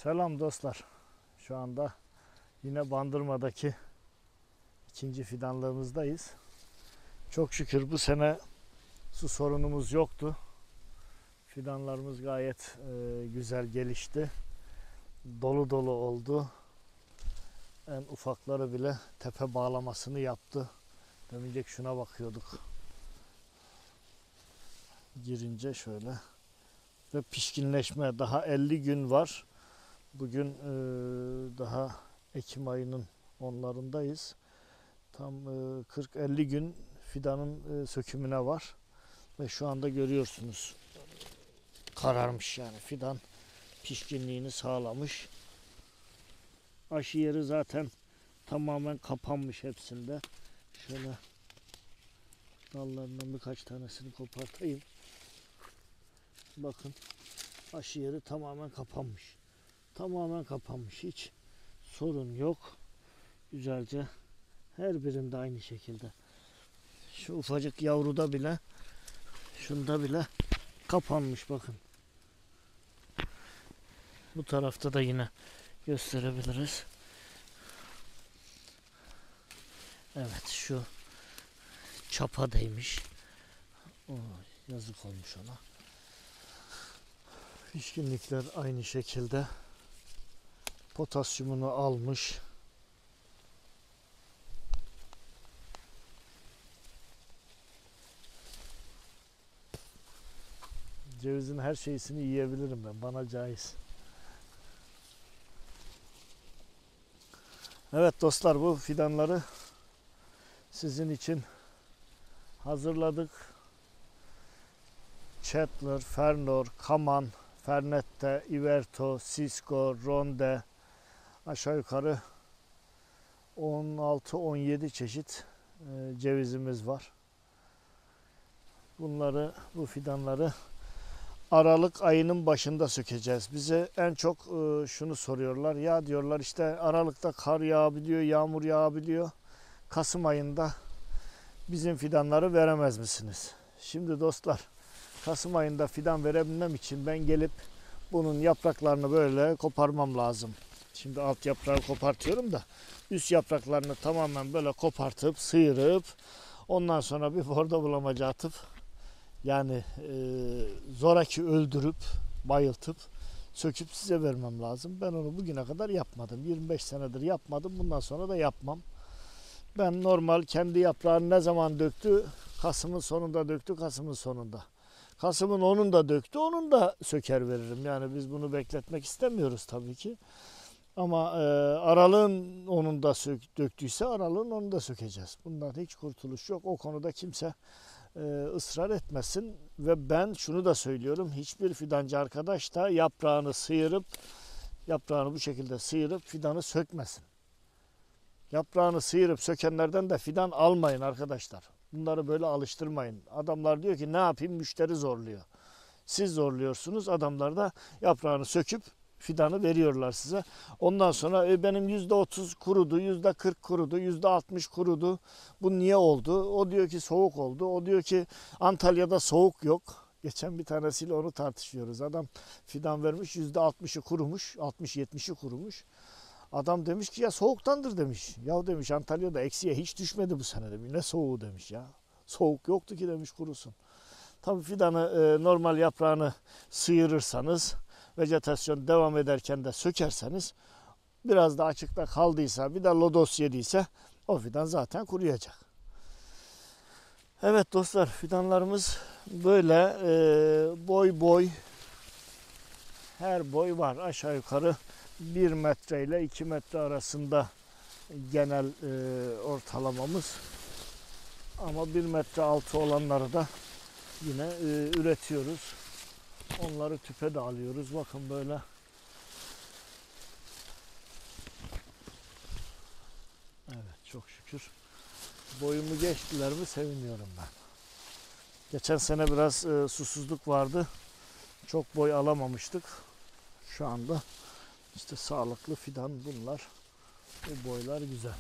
Selam dostlar. Şu anda yine Bandırma'daki ikinci fidanlığımızdayız. Çok şükür bu sene su sorunumuz yoktu. Fidanlarımız gayet güzel gelişti. Dolu dolu oldu. En ufakları bile tepe bağlamasını yaptı. Demincek şuna bakıyorduk. Girince şöyle. Ve pişkinleşme daha 50 gün var. Bugün daha Ekim ayının onlarındayız. Tam 40-50 gün fidanın sökümüne var. Ve şu anda görüyorsunuz. Kararmış yani fidan pişkinliğini sağlamış. Aşı yeri zaten tamamen kapanmış hepsinde. Şöyle dallarından birkaç tanesini kopartayım. Bakın aşı yeri tamamen kapanmış. Tamamen kapanmış. Hiç sorun yok. Güzelce her birinde aynı şekilde. Şu ufacık yavruda bile, şunda bile kapanmış bakın. Bu tarafta da yine gösterebiliriz. Evet, şu çapa değmiş. Yazık olmuş ona. Pişkinlikler aynı şekilde potasyumunu almış. Cevizin her şeysini yiyebilirim ben. Bana caiz. Evet dostlar, bu fidanları sizin için hazırladık. Chandler, Fernor, Kaman, Fernette, Iverto, Cisco, Ronde, aşağı yukarı 16-17 çeşit cevizimiz var. Bu fidanları Aralık ayının başında sökeceğiz. Bize en çok şunu soruyorlar. Ya diyorlar işte Aralık'ta kar yağabiliyor, yağmur yağabiliyor. Kasım ayında bizim fidanları veremez misiniz? Şimdi dostlar, Kasım ayında fidan verebilmem için ben gelip bunun yapraklarını böyle koparmam lazım. Şimdi alt yaprağı kopartıyorum da üst yapraklarını tamamen böyle kopartıp, sıyırıp ondan sonra bir bordo bulamaca atıp yani zoraki öldürüp, bayıltıp, söküp size vermem lazım. Ben onu bugüne kadar yapmadım. 25 senedir yapmadım. Bundan sonra da yapmam. Ben normal kendi yaprağını ne zaman döktü? Kasım'ın sonunda döktü, Kasım'ın sonunda. Kasım'ın 10'unda döktü, onun da söker veririm. Yani biz bunu bekletmek istemiyoruz tabii ki. Ama Aralık'ın 10'unda döktüyse Aralık'ın 10'unda sökeceğiz. Bundan hiç kurtuluş yok. O konuda kimse ısrar etmesin. Ve ben şunu da söylüyorum. Hiçbir fidancı arkadaş da yaprağını bu şekilde sıyırıp fidanı sökmesin. Yaprağını sıyırıp sökenlerden de fidan almayın arkadaşlar. Bunları böyle alıştırmayın. Adamlar diyor ki ne yapayım, müşteri zorluyor. Siz zorluyorsunuz. Adamlar da yaprağını söküp fidanı veriyorlar size. Ondan sonra benim %30 kurudu, %40 kurudu, %60 kurudu. Bu niye oldu? O diyor ki soğuk oldu. O diyor ki Antalya'da soğuk yok. Geçen bir tanesiyle onu tartışıyoruz. Adam fidan vermiş, %60'ı kurumuş, 60-70'i kurumuş. Adam demiş ki ya soğuktandır demiş. Ya demiş Antalya'da eksiye hiç düşmedi bu sene demiş. Ne soğuğu demiş ya. Soğuk yoktu ki demiş kurusun. Tabii fidanı normal yaprağını sıyırırsanız, vejetasyon devam ederken de sökerseniz, biraz da açıkta kaldıysa, bir de lodos yediyse o fidan zaten kuruyacak. Evet dostlar, fidanlarımız böyle boy boy, her boy var. Aşağı yukarı 1 metre ile 2 metre arasında genel ortalamamız. Ama 1 metre altı olanları da yine üretiyoruz. Onları tüpe de alıyoruz. Bakın böyle. Evet, çok şükür. Boyumu geçtiler mi seviniyorum ben. Geçen sene biraz susuzluk vardı. Çok boy alamamıştık. Şu anda işte sağlıklı fidan bunlar. Bu boylar güzel.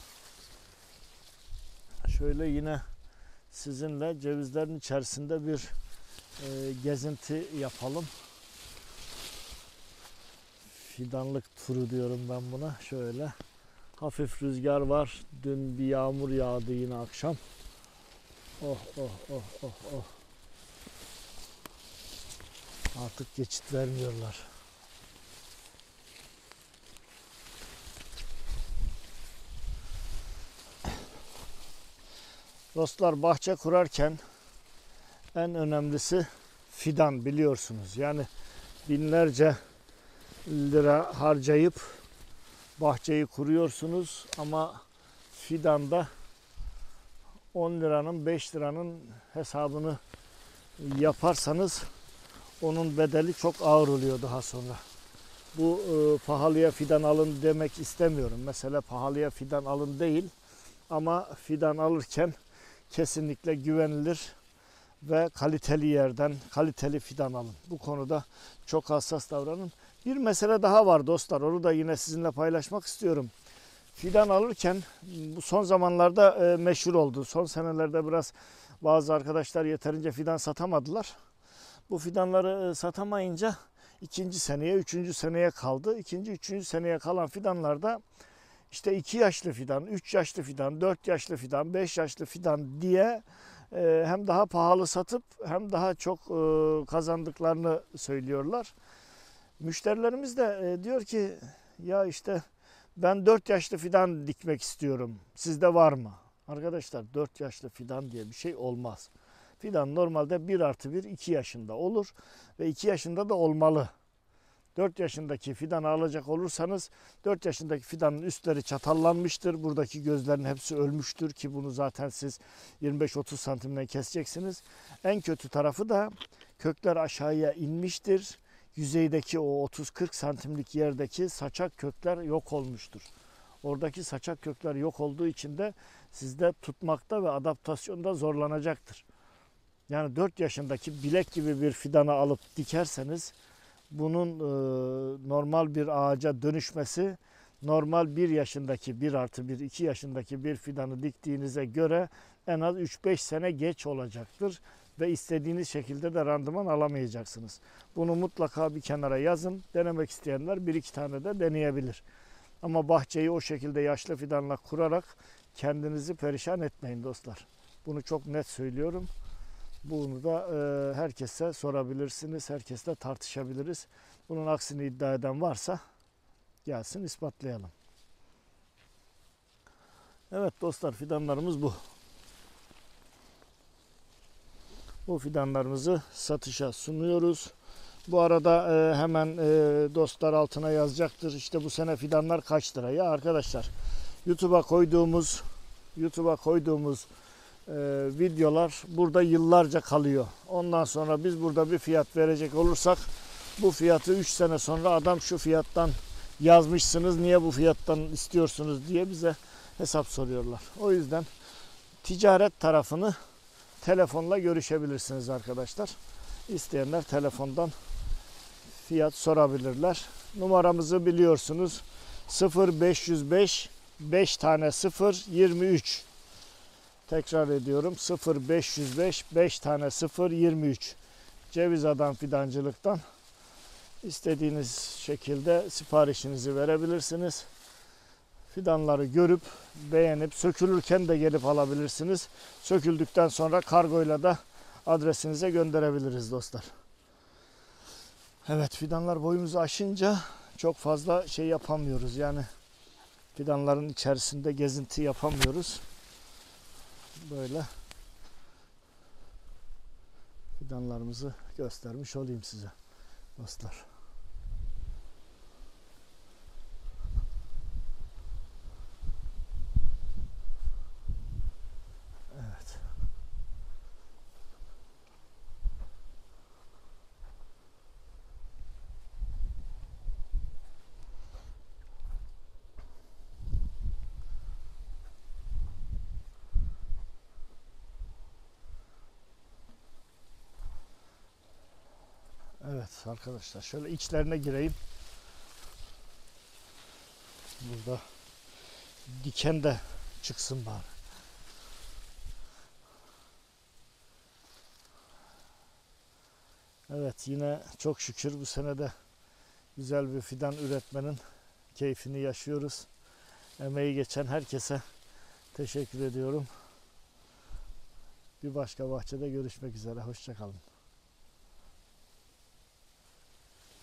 Şöyle yine sizinle cevizlerin içerisinde bir gezinti yapalım. Fidanlık turu diyorum ben buna. Şöyle hafif rüzgar var. Dün bir yağmur yağdı yine akşam. Oh oh oh oh oh. Artık geçit vermiyorlar. Dostlar, bahçe kurarken en önemlisi fidan, biliyorsunuz. Yani binlerce lira harcayıp bahçeyi kuruyorsunuz ama fidanda 10 liranın 5 liranın hesabını yaparsanız onun bedeli çok ağır oluyor daha sonra. Bu pahalıya fidan alın demek istemiyorum. Mesela pahalıya fidan alın değil ama fidan alırken kesinlikle güvenilir ve kaliteli yerden kaliteli fidan alın. Bu konuda çok hassas davranın. Bir mesele daha var dostlar. Onu da yine sizinle paylaşmak istiyorum. Fidan alırken bu son zamanlarda meşhur oldu. Son senelerde biraz bazı arkadaşlar yeterince fidan satamadılar. Bu fidanları satamayınca ikinci seneye, üçüncü seneye kaldı. İkinci, üçüncü seneye kalan fidanlarda işte 2 yaşlı fidan, 3 yaşlı fidan, 4 yaşlı fidan, 5 yaşlı fidan diye hem daha pahalı satıp hem daha çok kazandıklarını söylüyorlar. Müşterilerimiz de diyor ki ya işte ben 4 yaşlı fidan dikmek istiyorum. Sizde var mı? Arkadaşlar, 4 yaşlı fidan diye bir şey olmaz. Fidan normalde 1+1 2 yaşında olur ve 2 yaşında da olmalı. 4 yaşındaki fidanı alacak olursanız 4 yaşındaki fidanın üstleri çatallanmıştır. Buradaki gözlerin hepsi ölmüştür ki bunu zaten siz 25-30 santimden keseceksiniz. En kötü tarafı da kökler aşağıya inmiştir. Yüzeydeki o 30-40 santimlik yerdeki saçak kökler yok olmuştur. Oradaki saçak kökler yok olduğu için de sizde tutmakta ve adaptasyonda zorlanacaktır. Yani 4 yaşındaki bilek gibi bir fidanı alıp dikerseniz bunun normal bir ağaca dönüşmesi normal 1 yaşındaki 1+1 2 yaşındaki bir fidanı diktiğinize göre en az 3-5 sene geç olacaktır ve istediğiniz şekilde de randıman alamayacaksınız. Bunu mutlaka bir kenara yazın. Denemek isteyenler 1-2 tane de deneyebilir. Ama bahçeyi o şekilde yaşlı fidanla kurarak kendinizi perişan etmeyin dostlar. Bunu çok net söylüyorum. Bunu da herkese sorabilirsiniz, herkesle tartışabiliriz. Bunun aksini iddia eden varsa gelsin ispatlayalım. Evet dostlar, fidanlarımız bu. Bu fidanlarımızı satışa sunuyoruz. Bu arada hemen dostlar altına yazacaktır. İşte bu sene fidanlar kaç lira? Ya arkadaşlar, YouTube'a koyduğumuz videolar burada yıllarca kalıyor. Ondan sonra biz burada bir fiyat verecek olursak bu fiyatı 3 sene sonra adam şu fiyattan yazmışsınız, niye bu fiyattan istiyorsunuz diye bize hesap soruyorlar. O yüzden ticaret tarafını telefonla görüşebilirsiniz arkadaşlar. İsteyenler telefondan fiyat sorabilirler. Numaramızı biliyorsunuz. 0505 5 tane 0 23. Tekrar ediyorum, 0505 5 tane 0 23. Ceviz Adam Fidancılık'tan istediğiniz şekilde siparişinizi verebilirsiniz. Fidanları görüp beğenip sökülürken de gelip alabilirsiniz. Söküldükten sonra kargoyla da adresinize gönderebiliriz dostlar. Evet, fidanlar boyumuzu aşınca çok fazla şey yapamıyoruz. Yani fidanların içerisinde gezinti yapamıyoruz. Böyle fidanlarımızı göstermiş olayım size dostlar. Evet. Evet arkadaşlar, şöyle içlerine gireyim. Burada diken de çıksın bari. Evet, yine çok şükür bu sene de güzel bir fidan üretmenin keyfini yaşıyoruz. Emeği geçen herkese teşekkür ediyorum. Bir başka bahçede görüşmek üzere. Hoşça kalın.